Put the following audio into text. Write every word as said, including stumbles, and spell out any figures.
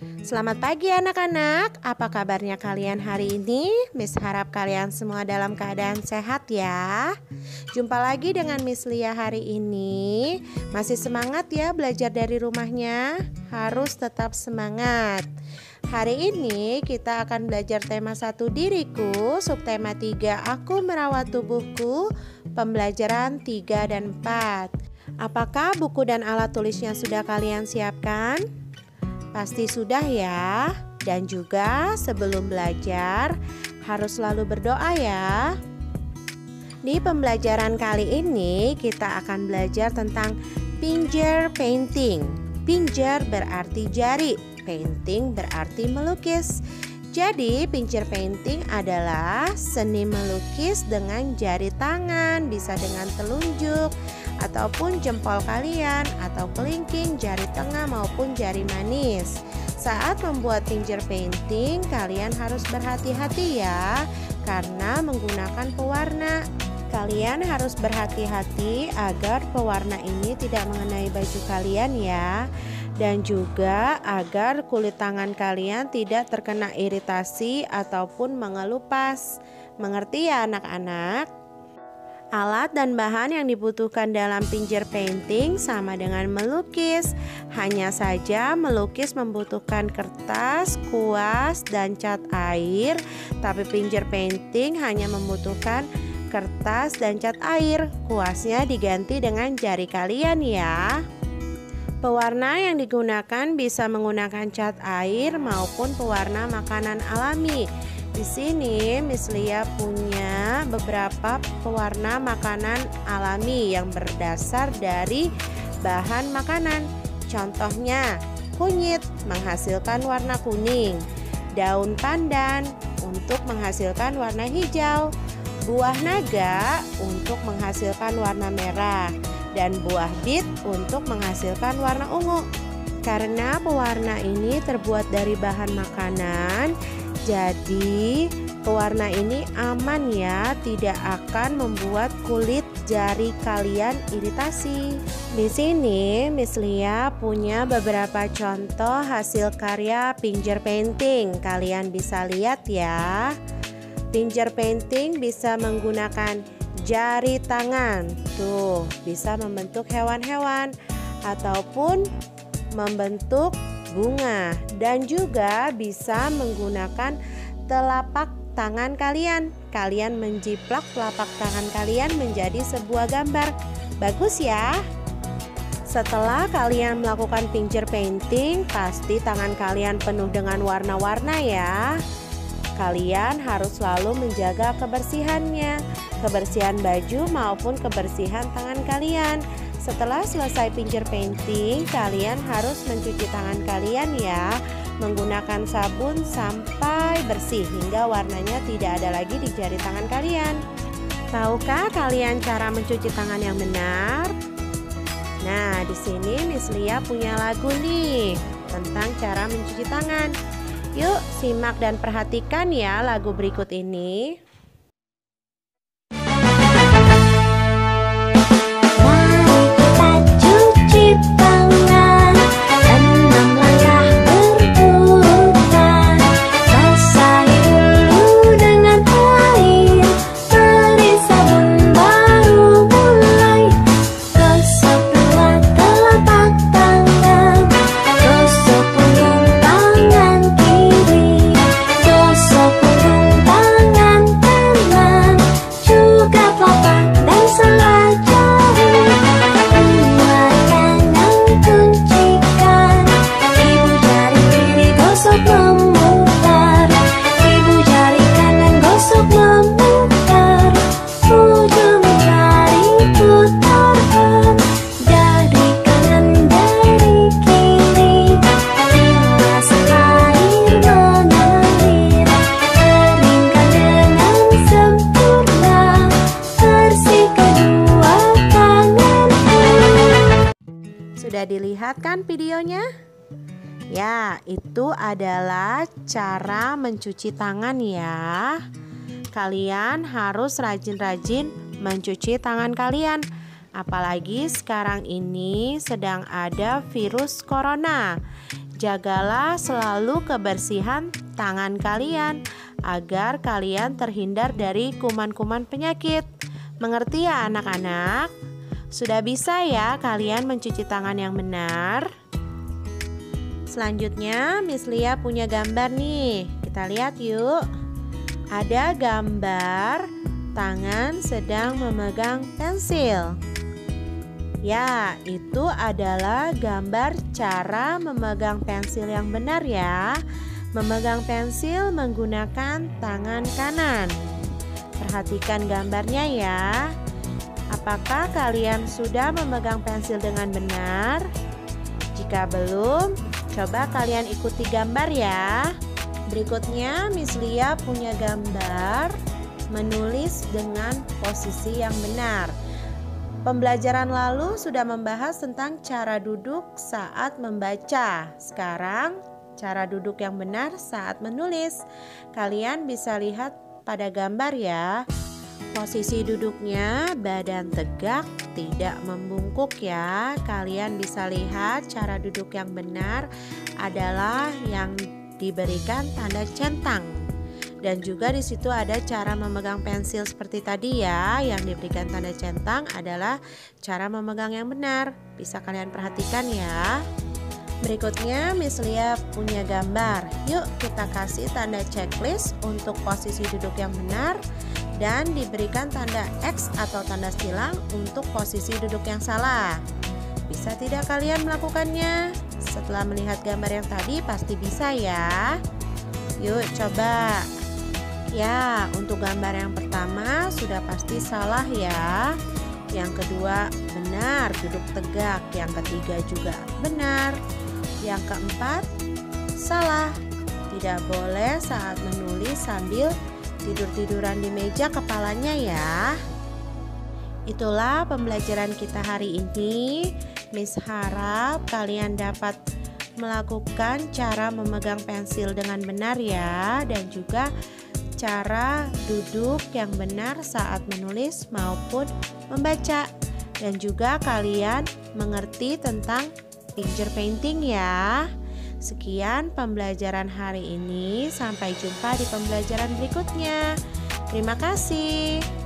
Selamat pagi anak-anak, apa kabarnya kalian hari ini? Miss harap kalian semua dalam keadaan sehat ya. Jumpa lagi dengan Miss Lia hari ini. Masih semangat ya belajar dari rumahnya? Harus tetap semangat. Hari ini kita akan belajar tema satu diriku, subtema tiga aku merawat tubuhku, pembelajaran tiga dan empat. Apakah buku dan alat tulisnya sudah kalian siapkan? Pasti sudah ya. Dan juga sebelum belajar harus selalu berdoa ya. Di pembelajaran kali ini kita akan belajar tentang finger painting. Finger berarti jari, painting berarti melukis. Jadi finger painting adalah seni melukis dengan jari tangan, bisa dengan telunjuk ataupun jempol kalian, atau kelingking, jari tengah maupun jari manis. Saat membuat finger painting, kalian harus berhati-hati ya, karena menggunakan pewarna. Kalian harus berhati-hati agar pewarna ini tidak mengenai baju kalian ya, dan juga agar kulit tangan kalian tidak terkena iritasi ataupun mengelupas. Mengerti ya anak-anak? Alat dan bahan yang dibutuhkan dalam finger painting sama dengan melukis. Hanya saja melukis membutuhkan kertas, kuas, dan cat air. Tapi finger painting hanya membutuhkan kertas dan cat air. Kuasnya diganti dengan jari kalian ya. Pewarna yang digunakan bisa menggunakan cat air maupun pewarna makanan alami. Di sini Miss Lia punya beberapa pewarna makanan alami yang berdasar dari bahan makanan. Contohnya, kunyit menghasilkan warna kuning, daun pandan untuk menghasilkan warna hijau, buah naga untuk menghasilkan warna merah, dan buah bit untuk menghasilkan warna ungu. Karena pewarna ini terbuat dari bahan makanan, jadi pewarna ini aman ya, tidak akan membuat kulit jari kalian iritasi. Di sini Miss Lia punya beberapa contoh hasil karya finger painting. Kalian bisa lihat ya. Finger painting bisa menggunakan jari tangan. Tuh, bisa membentuk hewan-hewan ataupun membentuk bunga, dan juga bisa menggunakan telapak tangan kalian. Kalian menjiplak telapak tangan kalian menjadi sebuah gambar. Bagus ya. Setelah kalian melakukan finger painting, pasti tangan kalian penuh dengan warna-warna ya. Kalian harus selalu menjaga kebersihannya, kebersihan baju maupun kebersihan tangan kalian. Setelah selesai finger painting, kalian harus mencuci tangan kalian ya, menggunakan sabun sampai bersih hingga warnanya tidak ada lagi di jari tangan kalian. Tahukah kalian cara mencuci tangan yang benar? Nah, di sini Miss Lia punya lagu nih tentang cara mencuci tangan. Yuk, simak dan perhatikan ya lagu berikut ini. Sudah dilihat kan videonya? Ya, itu adalah cara mencuci tangan ya. Kalian harus rajin-rajin mencuci tangan kalian. Apalagi sekarang ini sedang ada virus corona. Jagalah selalu kebersihan tangan kalian agar kalian terhindar dari kuman-kuman penyakit. Mengerti ya anak-anak? Sudah bisa ya kalian mencuci tangan yang benar? Selanjutnya Miss Lia punya gambar nih. Kita lihat yuk. Ada gambar tangan sedang memegang pensil. Ya, itu adalah gambar cara memegang pensil yang benar ya. Memegang pensil menggunakan tangan kanan. Perhatikan gambarnya ya. Apakah kalian sudah memegang pensil dengan benar? Jika belum, coba kalian ikuti gambar ya. Berikutnya Miss Lia punya gambar menulis dengan posisi yang benar. Pembelajaran lalu sudah membahas tentang cara duduk saat membaca. Sekarang, cara duduk yang benar saat menulis. Kalian bisa lihat pada gambar ya. Posisi duduknya badan tegak, tidak membungkuk ya. Kalian bisa lihat cara duduk yang benar adalah yang diberikan tanda centang. Dan juga di situ ada cara memegang pensil seperti tadi ya. Yang diberikan tanda centang adalah cara memegang yang benar. Bisa kalian perhatikan ya. Berikutnya Miss Lia punya gambar. Yuk kita kasih tanda checklist untuk posisi duduk yang benar. Dan diberikan tanda X atau tanda silang untuk posisi duduk yang salah. Bisa tidak kalian melakukannya? Setelah melihat gambar yang tadi pasti bisa ya. Yuk coba. Ya, untuk gambar yang pertama sudah pasti salah ya. Yang kedua benar, duduk tegak. Yang ketiga juga benar. Yang keempat salah. Tidak boleh saat menulis sambil tidur-tiduran di meja kepalanya ya. Itulah pembelajaran kita hari ini. Miss harap kalian dapat melakukan cara memegang pensil dengan benar ya. Dan juga cara duduk yang benar saat menulis maupun membaca. Dan juga kalian mengerti tentang picture painting ya. Sekian pembelajaran hari ini. Sampai jumpa di pembelajaran berikutnya. Terima kasih.